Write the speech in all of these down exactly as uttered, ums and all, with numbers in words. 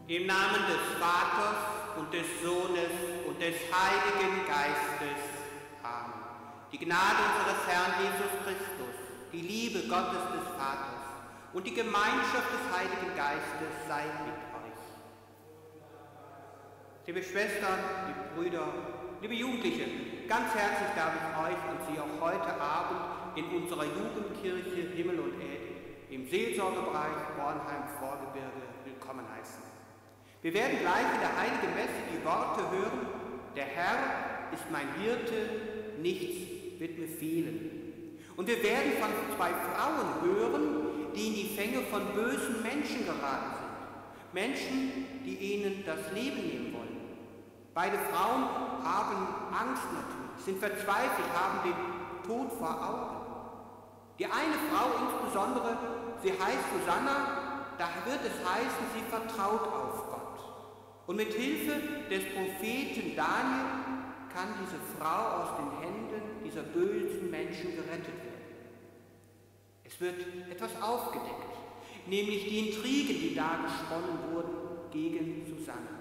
Im Namen des Vaters und des Sohnes und des Heiligen Geistes. Amen. Die Gnade unseres Herrn Jesus Christus, die Liebe Gottes des Vaters und die Gemeinschaft des Heiligen Geistes sei mit euch. Liebe Schwestern, liebe Brüder, liebe Jugendliche, ganz herzlich darf ich euch und Sie auch heute Abend in unserer Jugendkirche Himmel und Erde im Seelsorgebereich Bornheim-Vorgebirge willkommen heißen. Wir werden gleich in der Heiligen Messe die Worte hören: Der Herr ist mein Hirte, nichts wird mir fehlen. Und wir werden von zwei Frauen hören, die in die Fänge von bösen Menschen geraten sind. Menschen, die ihnen das Leben nehmen wollen. Beide Frauen haben Angst natürlich, sind verzweifelt, haben den Tod vor Augen. Die eine Frau insbesondere, sie heißt Susanna, da wird es heißen, sie vertraut auf Gott. Und mit Hilfe des Propheten Daniel kann diese Frau aus den Händen dieser bösen Menschen gerettet werden. Es wird etwas aufgedeckt, nämlich die Intrigen, die da gesponnen wurden gegen Susanna.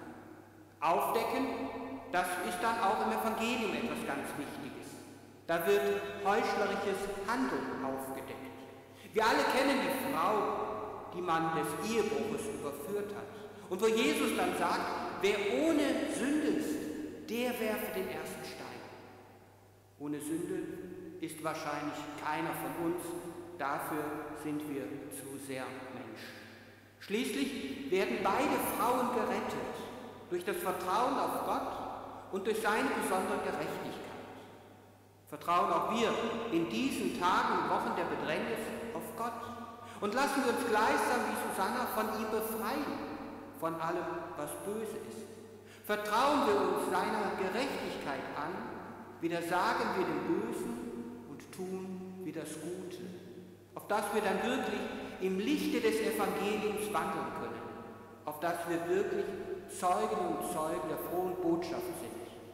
Aufdecken, das ist dann auch im Evangelium etwas ganz Wichtiges. Da wird heuchlerisches Handeln aufgedeckt. Wir alle kennen die Frau, die man des Ehebruches überführt hat. Und wo Jesus dann sagt, wer ohne Sünde ist, der werfe den ersten Stein. Ohne Sünde ist wahrscheinlich keiner von uns, dafür sind wir zu sehr Mensch. Schließlich werden beide Frauen gerettet, durch das Vertrauen auf Gott und durch seine besondere Gerechtigkeit. Vertrauen auch wir in diesen Tagen und Wochen der Bedrängnis auf Gott und lassen wir uns gleichsam wie Susanna von ihm befreien, von allem, was böse ist. Vertrauen wir uns seiner Gerechtigkeit an, widersagen wir dem Bösen und tun wir das Gute, auf das wir dann wirklich im Lichte des Evangeliums wandeln können, auf das wir wirklich Zeugen und Zeugen der frohen Botschaft sind.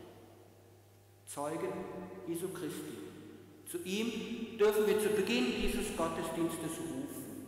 Zeugen Jesu Christi. Zu ihm dürfen wir zu Beginn dieses Gottesdienstes rufen.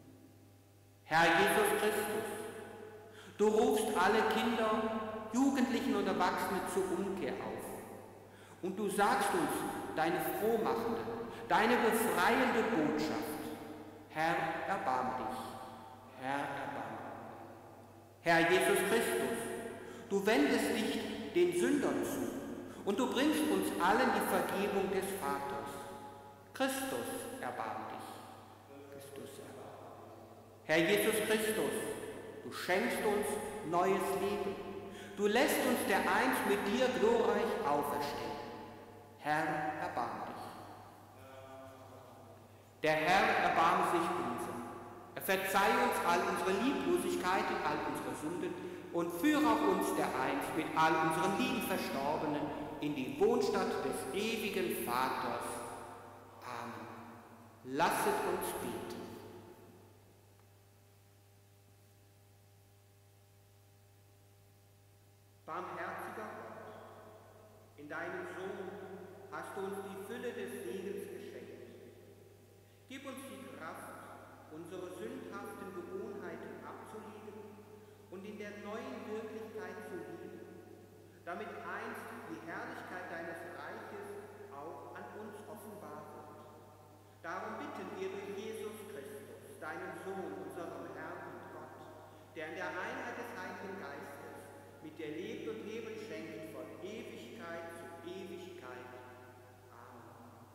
Herr Jesus Christus, du rufst alle Kinder, Jugendlichen und Erwachsene zur Umkehr auf. Und du sagst uns deine frohmachende, deine befreiende Botschaft. Herr, erbarme dich. Herr, erbarme dich. Herr Jesus Christus, du wendest dich den Sündern zu und du bringst uns allen die Vergebung des Vaters. Christus, erbarme dich. Christus, erbarme dich. Herr Jesus Christus, du schenkst uns neues Leben. Du lässt uns dereinst mit dir glorreich auferstehen. Herr, erbarme dich. Der Herr erbarme sich unser. Er verzeihe uns all unsere Lieblosigkeiten, all unsere Sünden und führe auch uns dereinst mit all unseren lieben Verstorbenen in die Wohnstadt des ewigen Vaters. Amen. Lasset uns beten. Barmherziger Gott, in deinem Sohn hast du uns die Fülle des Segens geschenkt. Gib uns die Kraft, unsere sündhaften Gewohnheiten abzulegen und in der neuen Wirklichkeit zu leben, damit einst die Herrlichkeit deines Reiches auch an uns offenbar wird. Darum bitten wir durch Jesus Christus, deinen Sohn, unserem Herrn und Gott, der in der Einheit des Heiligen Geistes mit dir lebt und Leben schenkt von Ewigkeit zu Ewigkeit. Amen.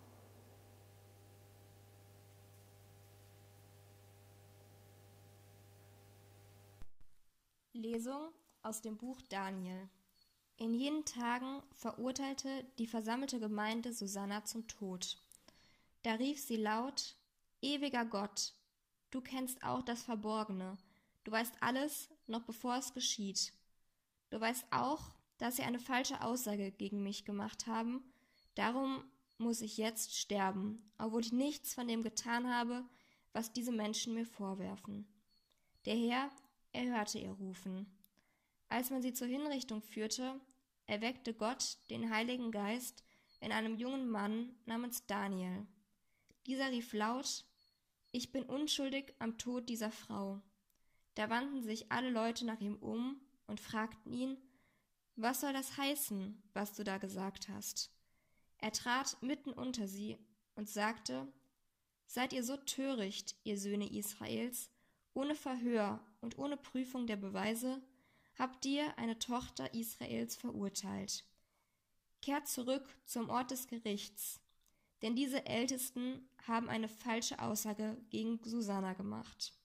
Lesung aus dem Buch Daniel. In jenen Tagen verurteilte die versammelte Gemeinde Susanna zum Tod. Da rief sie laut: Ewiger Gott, du kennst auch das Verborgene, du weißt alles, noch bevor es geschieht. Du weißt auch, dass sie eine falsche Aussage gegen mich gemacht haben, darum muss ich jetzt sterben, obwohl ich nichts von dem getan habe, was diese Menschen mir vorwerfen. Der Herr erhörte ihr Rufen. Als man sie zur Hinrichtung führte, erweckte Gott den Heiligen Geist in einem jungen Mann namens Daniel. Dieser rief laut: Ich bin unschuldig am Tod dieser Frau. Da wandten sich alle Leute nach ihm um und fragten ihn: Was soll das heißen, was du da gesagt hast? Er trat mitten unter sie und sagte: Seid ihr so töricht, ihr Söhne Israels? Ohne Verhör und ohne Prüfung der Beweise habt ihr eine Tochter Israels verurteilt. Kehrt zurück zum Ort des Gerichts, denn diese Ältesten haben eine falsche Aussage gegen Susanna gemacht.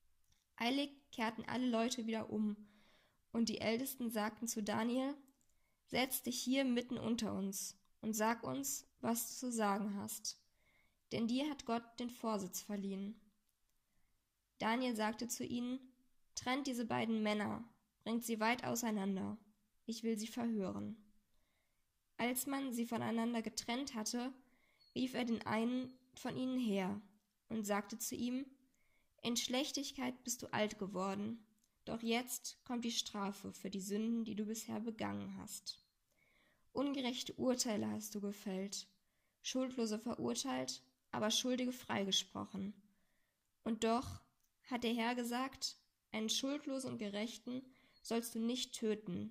Eilig kehrten alle Leute wieder um, und die Ältesten sagten zu Daniel: Setz dich hier mitten unter uns und sag uns, was du zu sagen hast, denn dir hat Gott den Vorsitz verliehen. Daniel sagte zu ihnen: Trennt diese beiden Männer, bringt sie weit auseinander, ich will sie verhören. Als man sie voneinander getrennt hatte, rief er den einen von ihnen her und sagte zu ihm: In Schlechtigkeit bist du alt geworden, doch jetzt kommt die Strafe für die Sünden, die du bisher begangen hast. Ungerechte Urteile hast du gefällt, Schuldlose verurteilt, aber Schuldige freigesprochen. Und doch hat der Herr gesagt: Einen Schuldlosen und Gerechten sollst du nicht töten.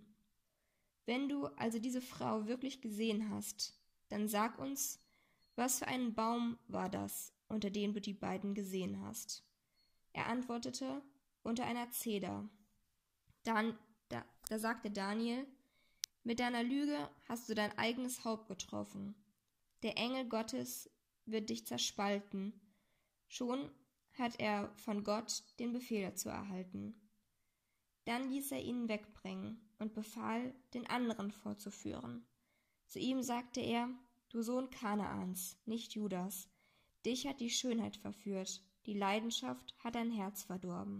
Wenn du also diese Frau wirklich gesehen hast, dann sag uns, was für ein Baum war das, unter dem du die beiden gesehen hast? Er antwortete: Unter einer Zeder. Dann, da, da sagte Daniel: Mit deiner Lüge hast du dein eigenes Haupt getroffen. Der Engel Gottes wird dich zerspalten. Schon hat er von Gott den Befehl dazu erhalten. Dann ließ er ihn wegbringen und befahl, den anderen vorzuführen. Zu ihm sagte er: Du Sohn Kanaans, nicht Judas, dich hat die Schönheit verführt, die Leidenschaft hat dein Herz verdorben.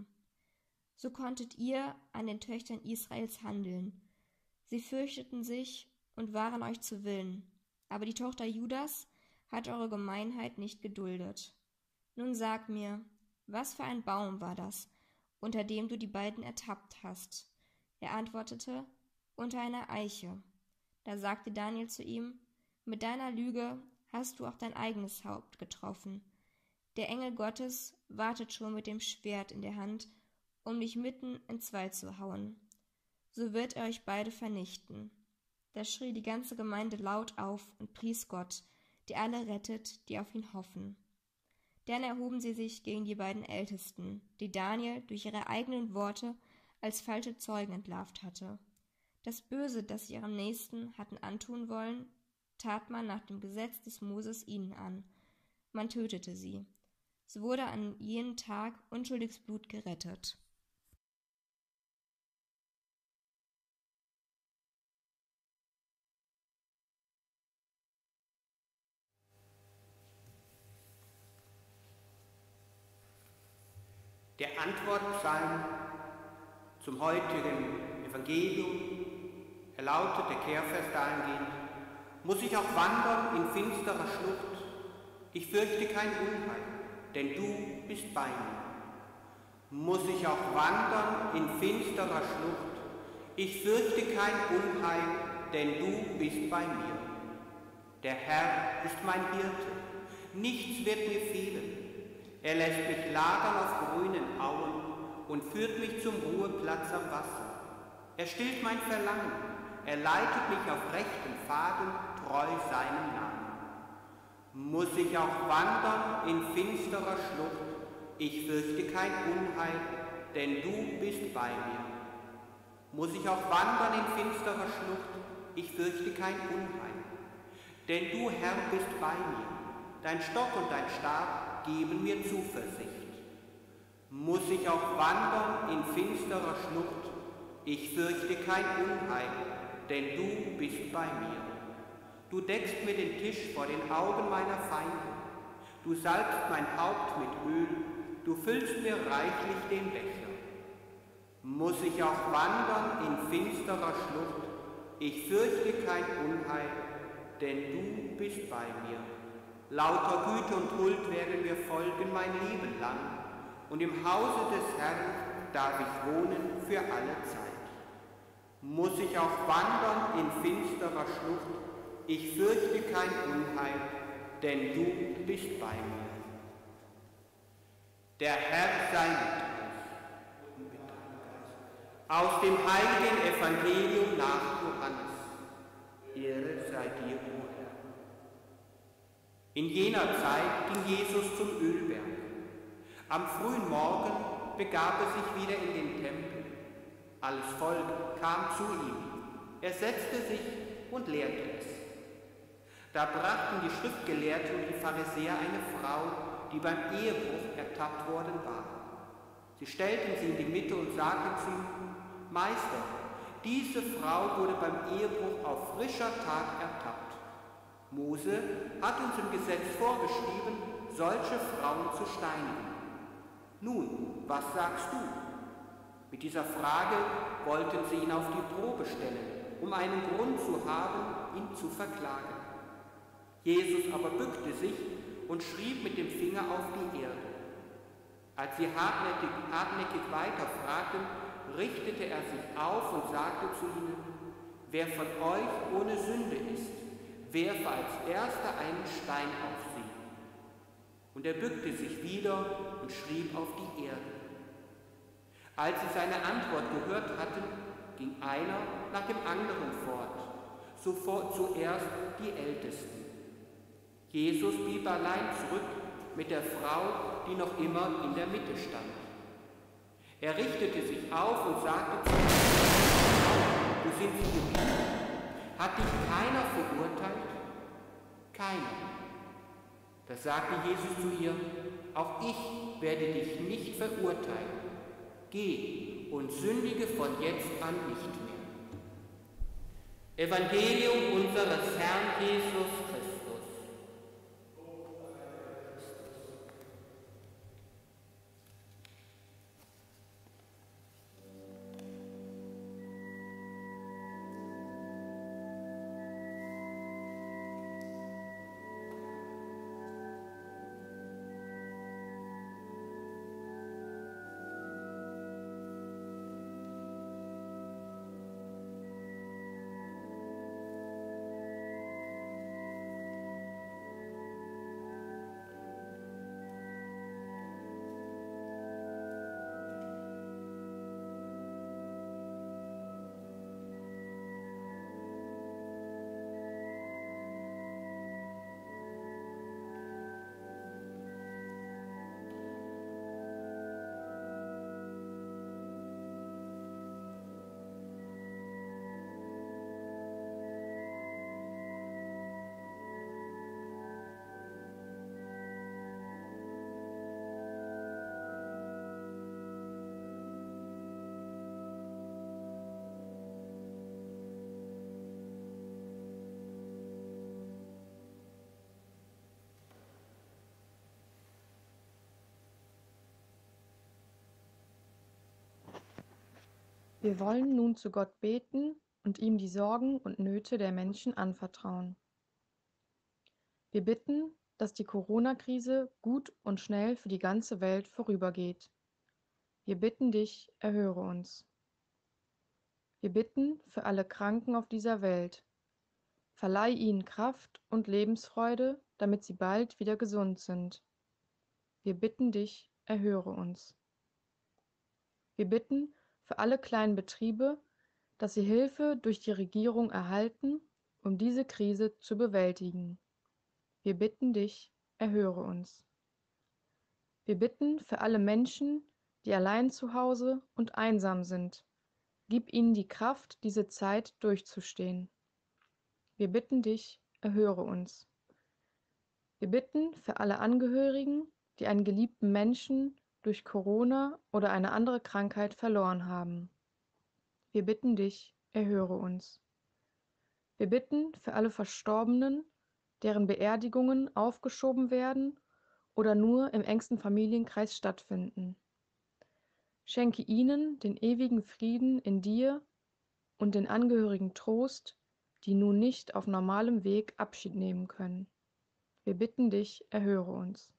So konntet ihr an den Töchtern Israels handeln. Sie fürchteten sich und waren euch zu Willen, aber die Tochter Judas hat eure Gemeinheit nicht geduldet. Nun sag mir, was für ein Baum war das, unter dem du die beiden ertappt hast? Er antwortete: Unter einer Eiche. Da sagte Daniel zu ihm: Mit deiner Lüge hast du auch dein eigenes Haupt getroffen. Der Engel Gottes wartet schon mit dem Schwert in der Hand, um dich mitten entzwei zu hauen. So wird er euch beide vernichten. Da schrie die ganze Gemeinde laut auf und pries Gott, der alle rettet, die auf ihn hoffen. Dann erhoben sie sich gegen die beiden Ältesten, die Daniel durch ihre eigenen Worte als falsche Zeugen entlarvt hatte. Das Böse, das sie ihrem Nächsten hatten antun wollen, tat man nach dem Gesetz des Moses ihnen an. Man tötete sie. So wurde an jenem Tag unschuldiges Blut gerettet. Der Antwortpsalm zum heutigen Evangelium, er lautet, der Kehrvers dahingehend: Muss ich auch wandern in finsterer Schlucht, ich fürchte kein Unheil, denn du bist bei mir. Muss ich auch wandern in finsterer Schlucht, ich fürchte kein Unheil, denn du bist bei mir. Der Herr ist mein Hirte, nichts wird mir fehlen. Er lässt mich lagern auf grünen Auen und führt mich zum Ruheplatz am Wasser. Er stillt mein Verlangen, er leitet mich auf rechten Pfaden, treu seinem Namen. Muss ich auch wandern in finsterer Schlucht, ich fürchte kein Unheil, denn du bist bei mir. Muss ich auch wandern in finsterer Schlucht, ich fürchte kein Unheil, denn du, Herr, bist bei mir. Dein Stock und dein Stab geben mir Zuversicht. Muss ich auch wandern in finsterer Schlucht, ich fürchte kein Unheil, denn du bist bei mir. Du deckst mir den Tisch vor den Augen meiner Feinde, du salbst mein Haupt mit Öl, du füllst mir reichlich den Becher. Muss ich auch wandern in finsterer Schlucht, ich fürchte kein Unheil, denn du bist bei mir. Lauter Güte und Huld werden mir folgen mein Leben lang, und im Hause des Herrn darf ich wohnen für alle Zeit. Muss ich auch wandern in finsterer Schlucht, ich fürchte kein Unheil, denn du bist bei mir. Der Herr sei mit euch. Aus dem heiligen Evangelium nach Johannes. Ehre sei dir, o Herr. In jener Zeit ging Jesus zum Ölberg. Am frühen Morgen begab er sich wieder in den Tempel. Alles Volk kam zu ihm. Er setzte sich und lehrte es. Da brachten die Schriftgelehrten und die Pharisäer eine Frau, die beim Ehebruch ertappt worden war. Sie stellten sie in die Mitte und sagten zu ihm: Meister, diese Frau wurde beim Ehebruch auf frischer Tat ertappt. Mose hat uns im Gesetz vorgeschrieben, solche Frauen zu steinigen. Nun, was sagst du? Mit dieser Frage wollten sie ihn auf die Probe stellen, um einen Grund zu haben, ihn zu verklagen. Jesus aber bückte sich und schrieb mit dem Finger auf die Erde. Als sie hartnäckig, hartnäckig weiterfragten, richtete er sich auf und sagte zu ihnen: Wer von euch ohne Sünde ist, werfe als erster einen Stein auf sie. Und er bückte sich wieder und schrieb auf die Erde. Als sie seine Antwort gehört hatten, ging einer nach dem anderen fort, sofort zuerst die Ältesten. Jesus blieb allein zurück mit der Frau, die noch immer in der Mitte stand. Er richtete sich auf und sagte zu ihr: Frau, wo sind Sie geblieben? Hat dich keiner verurteilt? Keiner. Da sagte Jesus zu ihr: Auch ich werde dich nicht verurteilen. Geh und sündige von jetzt an nicht mehr. Evangelium unseres Herrn Jesus Christus. Wir wollen nun zu Gott beten und ihm die Sorgen und Nöte der Menschen anvertrauen. Wir bitten, dass die Corona-Krise gut und schnell für die ganze Welt vorübergeht. Wir bitten dich, erhöre uns. Wir bitten für alle Kranken auf dieser Welt. Verleih ihnen Kraft und Lebensfreude, damit sie bald wieder gesund sind. Wir bitten dich, erhöre uns. Wir bitten für alle kleinen Betriebe, dass sie Hilfe durch die Regierung erhalten, um diese Krise zu bewältigen. Wir bitten dich, erhöre uns. Wir bitten für alle Menschen, die allein zu Hause und einsam sind. Gib ihnen die Kraft, diese Zeit durchzustehen. Wir bitten dich, erhöre uns. Wir bitten für alle Angehörigen, die einen geliebten Menschen durch Corona oder eine andere Krankheit verloren haben. Wir bitten dich, erhöre uns. Wir bitten für alle Verstorbenen, deren Beerdigungen aufgeschoben werden oder nur im engsten Familienkreis stattfinden. Schenke ihnen den ewigen Frieden in dir und den Angehörigen Trost, die nun nicht auf normalem Weg Abschied nehmen können. Wir bitten dich, erhöre uns.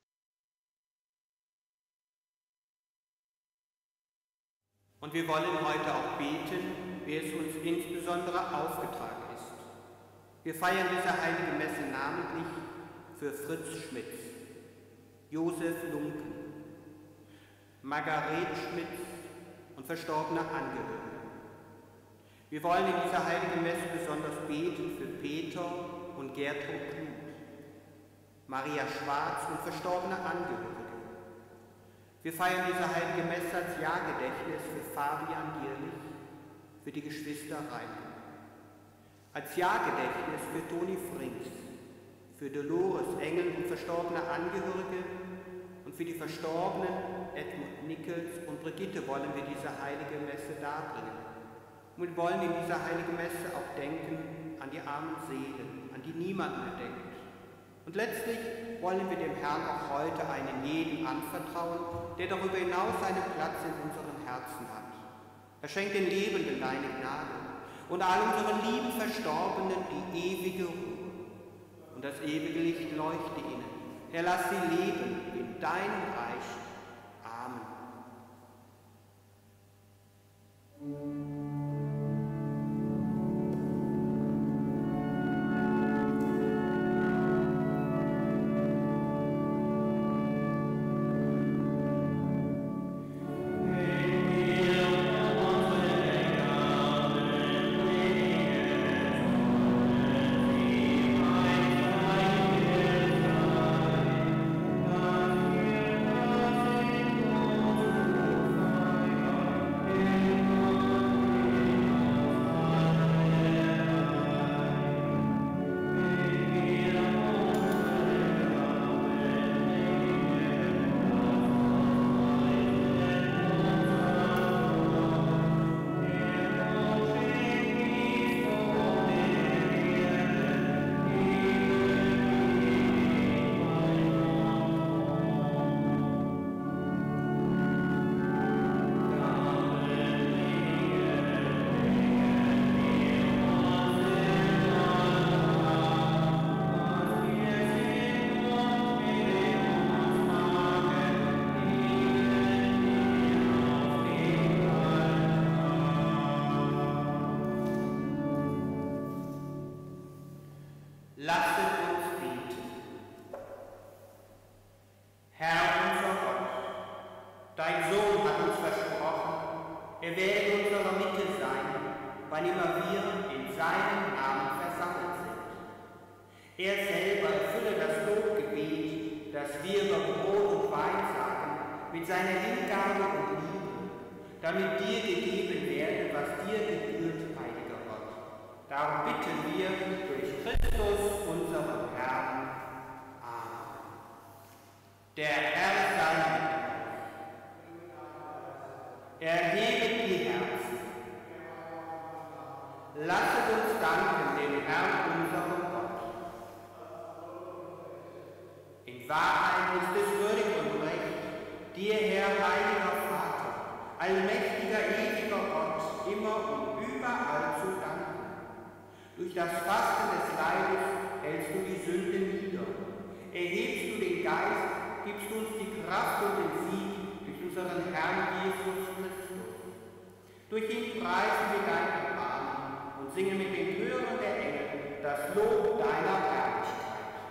Und wir wollen heute auch beten, wie es uns insbesondere aufgetragen ist. Wir feiern diese heilige Messe namentlich für Fritz Schmitz, Josef Lunken, Margaret Schmitz und verstorbener Angehöriger. Wir wollen in dieser heiligen Messe besonders beten für Peter und Gertrud Kluth, Maria Schwarz und verstorbener Angehörige. Wir feiern diese heilige Messe als Jahrgedächtnis für Fabian Gierlich, für die Geschwister Rein, als Jahrgedächtnis für Toni Frings, für Dolores Engel und verstorbene Angehörige und für die Verstorbenen Edmund Nickels und Brigitte wollen wir diese heilige Messe darbringen. Und wir wollen in dieser heiligen Messe auch denken an die armen Seelen, an die niemand mehr denkt. Und letztlich wollen wir dem Herrn auch heute einen jeden anvertrauen, der darüber hinaus einen Platz in unseren Herzen hat. Er schenkt den Lebenden deine Gnade und all unseren lieben Verstorbenen die ewige Ruhe. Und das ewige Licht leuchte ihnen. Herr, lass sie leben in deinem Reich. Amen. Lasset uns beten. Herr unser Gott, dein Sohn hat uns versprochen, er werde in unserer Mitte sein, wann immer wir in seinem Namen versammelt sind. Er selber erfülle das Lobgebet, das wir über Brot und Wein sagen, mit seiner Hingabe und Liebe, damit dir gegeben werde, was dir gebührt, heiliger Gott. Darum bitten wir durch Christus, unseren Herrn. Amen. Der Herr sei mit euch. Erhebet die Herzen. Lasset uns danken dem Herrn, unserem Gott. In Wahrheit ist es würdig und recht, dir, Herr, heiliger Vater, allmächtiger, ewiger Gott, immer und überall zu danken. Durch das Fasten des Leibes hältst du die Sünde nieder. Erhebst du den Geist, gibst du uns die Kraft und den Sieg durch unseren Herrn Jesus Christus. Durch ihn preisen wir dein Erbarmen und singen mit den Chören der Engel das Lob deiner Herrlichkeit.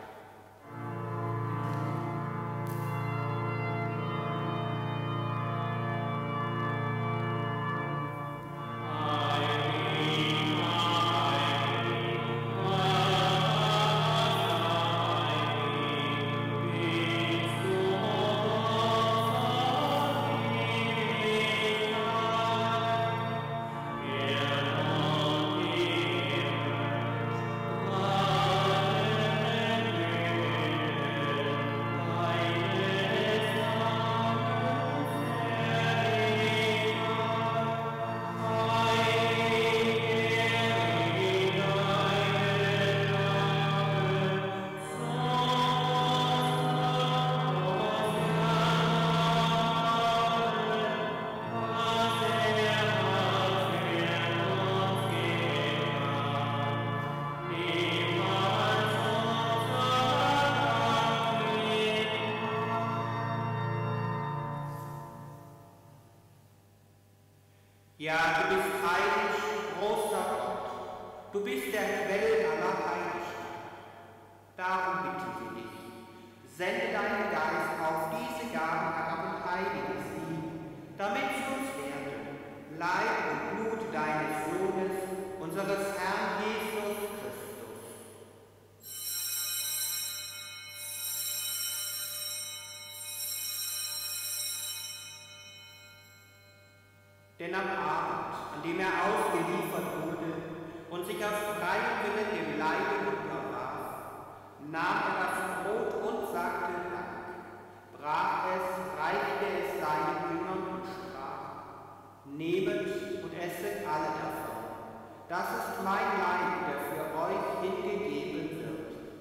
Ja, du bist heilig, großer Gott. Du bist der Quell aller Heiligkeit. Darum bitten wir dich, sende deinen Geist auf diese Gaben herab und heilige sie, damit sie uns werden Denn am Abend, an dem er ausgeliefert wurde und sich aus freiem Willen dem Leide unterwarf, nahm er das Brot und sagte Dank, brach es, reichte es seinen Jüngern und sprach: Nehmet und esset alle davon. Das ist mein Leib, der für euch hingegeben wird.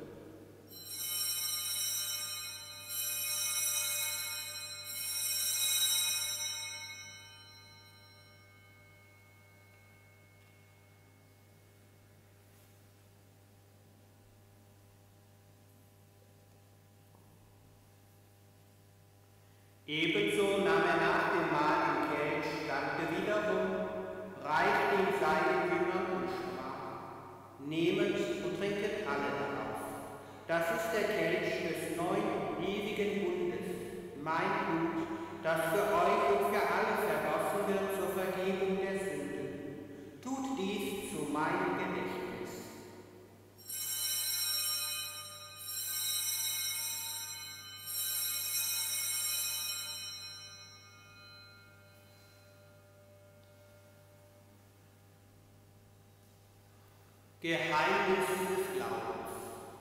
Ebenso nahm er nach dem Mahl den Kelch, dankte wiederum, reichte ihn seinen Jüngern und sprach: Nehmet und trinket alle daraus. Das ist der Kelch des neuen, ewigen Bundes, mein Blut, das für euch und für alle vergossen wird zur Vergebung der Sünden. Tut dies zu meinem Gedächtnis. Geheimnis des Glaubens.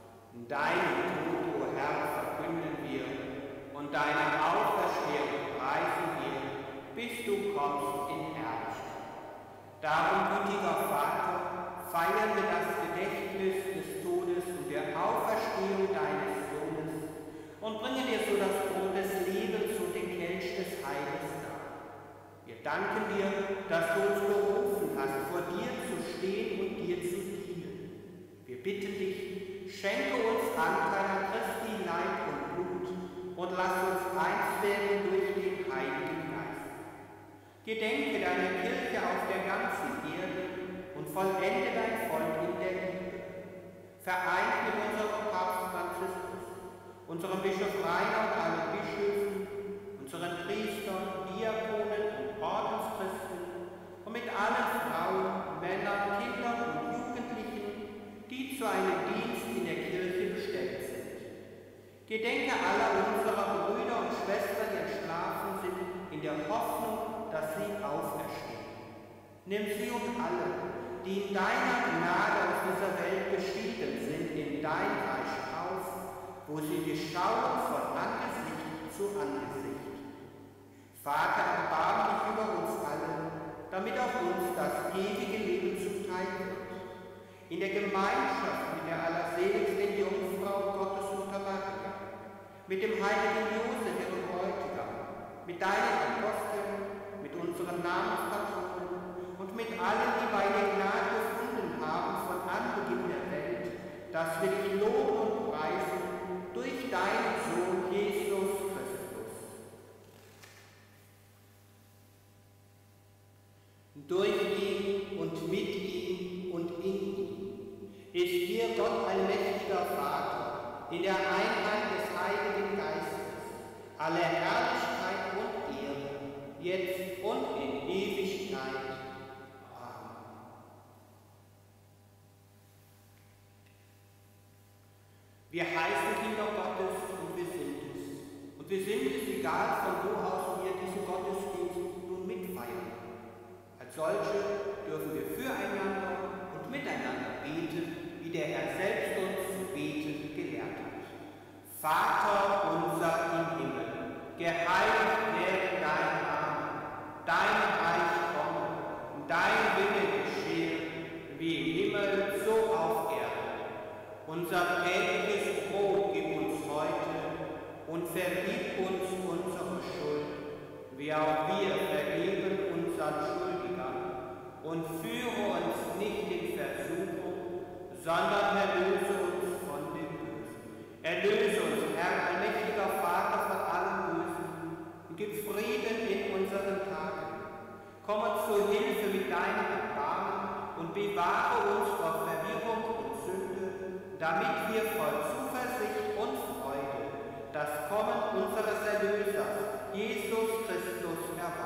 Deinen Tod, o Herr, verkünden wir, und deine Auferstehung preisen wir, bis du kommst in Herrlichkeit. Darum, gütiger Vater, feiern wir das Gedächtnis des Todes und der Auferstehung deines Sohnes und bringen dir so das Brot des Lebens und den Kelch des Heils dar. Wir danken dir, dass du uns berufen hast, vor dir zu stehen und dir zu dienen. Wir bitten dich, schenke uns Anteil an Christi Leib und Blut und lass uns eins werden durch den Heiligen Geist. Gedenke deiner Kirche auf der ganzen Erde und vollende dein Volk in der Liebe. Vereint mit unserem Papst Franziskus, unserem Bischof Rainer und allen Bischöfen, unseren Priestern, Diakonen und Ordenschristen und mit allen Frauen, Männern, Kindern und Jugendlichen, die zu einem Dienst in der Kirche bestellt sind. Gedenke aller unserer Brüder und Schwestern, die entschlafen sind, in der Hoffnung, dass sie auferstehen. Nimm sie und alle, die in deiner Gnade aus dieser Welt geschieden sind, in dein Reich auf, wo sie dich schauen von Angesicht zu Angesicht. Vater, erbarme dich über uns alle, damit auch uns das ewige Leben zuteil wird. In der Gemeinschaft mit der allerseligsten Jungfrau Gottesmutter Maria, mit dem heiligen Josef, ihrem Bräutigam, mit deinen Aposteln, mit unseren Namenspatronen und mit allen, die bei dir Gnade gefunden haben von Anbeginn der Welt, dass wir dich loben und preisen durch deinen Sohn Jesus Christus. Durch ihn und mit ihm und in ihm ist dir Gott allmächtiger Vater, in der Einheit des Heiligen Geistes, alle Herrlichkeit und Ehre, jetzt und in Ewigkeit. Amen. Wir heißen Kinder Gottes und wir sind es. Und wir sind es, egal von wo aus wir diesen Gottesdienst nun mitfeiern. Als solche dürfen wir füreinander und miteinander beten, wie der Herr selbst uns zu beten gelehrt hat. Vater unser im Himmel, geheiligt werde dein Name, dein Reich komme, dein Wille geschehe, wie im Himmel, so auf Erden. Unser tägliches Brot gib uns heute und vergib uns unsere Schuld, wie auch wir vergeben unseren Schuldigern. Und führe uns nicht in Versuchung, sondern erlöse uns von dem Bösen. Erlöse uns, Herr, allmächtiger Vater, von allem Bösen und gib Frieden in unseren Tagen. Komm uns zur Hilfe mit deinem Erbarmen und bewahre uns vor Verwirrung und Sünde, damit wir voll Zuversicht und Freude das Kommen unseres Erlösers, Jesus Christus, erwarten.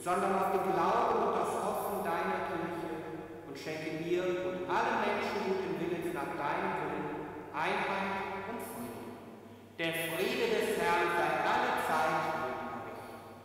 sondern auf den Glauben und das Hoffen deiner Kirche und schenke mir und allen Menschen guten Willens nach deinem Willen Einheit und Frieden. Der Friede des Herrn sei alle Zeit mit euch.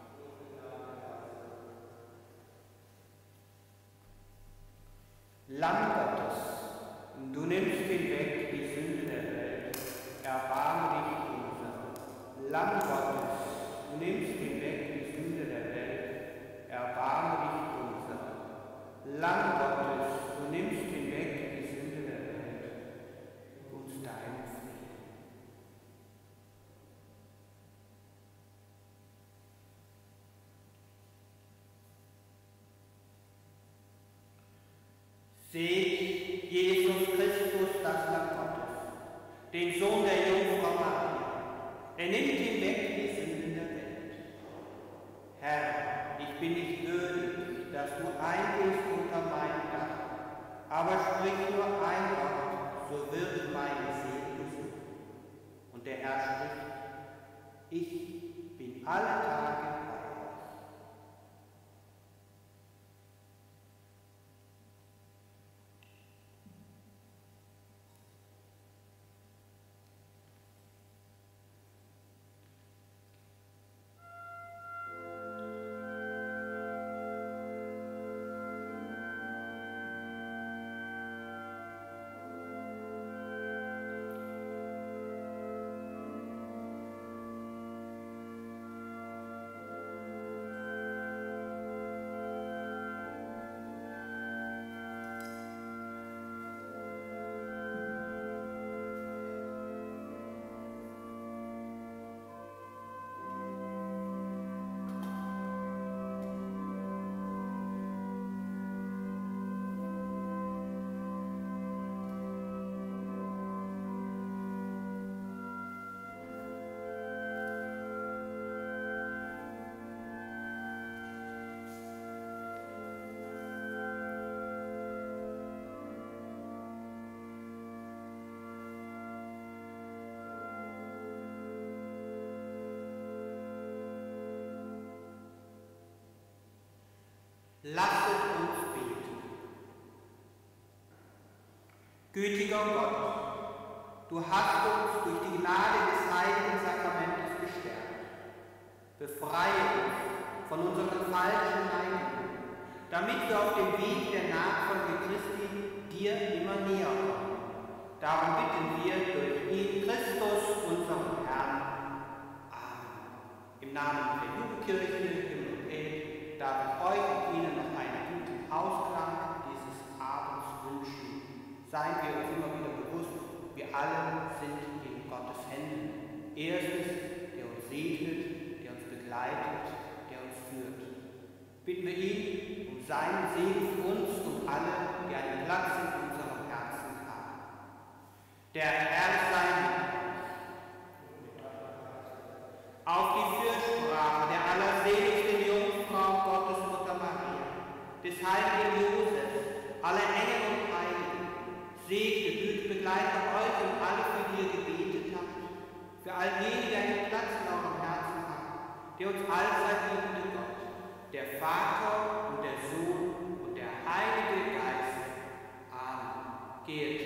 Lamm Gottes, du nimmst hinweg die Sünde der Welt, erbarme dich unser. Lamm Gottes, du nimmst hinweg die Sünde der Welt, erbarme dich unser. Lamm Gottes, du nimmst hinweg die Sünde der Welt, uns deinen Frieden. Seht Jesus Christus, das Lamm Gottes, den Sohn der Jungfrau Maria. Er nimmt hinweg die Sünden der Welt. Herr, ich bin nicht würdig, dass du eingehst unter mein Dach, aber sprich nur ein Wort, so wird meine Seele gesund. Und der Herr spricht, ich bin alle Tage bei euch. Lasset uns beten. Gütiger Gott, du hast uns durch die Gnade des heiligen Sakramentes gestärkt. Befreie uns von unseren falschen Neigungen, damit wir auf dem Weg der Nachfolge Christi dir immer näher kommen. Darum bitten wir durch ihn Christus, unseren Herrn. Amen. Im Namen der Jugendkirche Himmel und Erde darf ich euch und Ihnen noch einen guten Ausklang dieses Abends wünschen. Seien wir uns immer wieder bewusst, wir alle sind in Gottes Händen. Er ist es, der uns segnet, der uns begleitet, der uns führt. Bitten wir ihn um seinen Segen für uns und alle, die einen Platz in unserem Herzen haben. Der Herr sei mit euch. Auf die Fürsprache der allerseligsten Jungfrau Gottes Mutter Maria, des heiligen Josef, aller Engel und Heiligen, segne, behüte, begleite euch und alle, für die ihr gebetet habt, für all jene, die einen Platz in eurem Herzen haben, der uns allzeit liebende Gott, der Vater und der Sohn und der Heilige Geist. Amen. Geht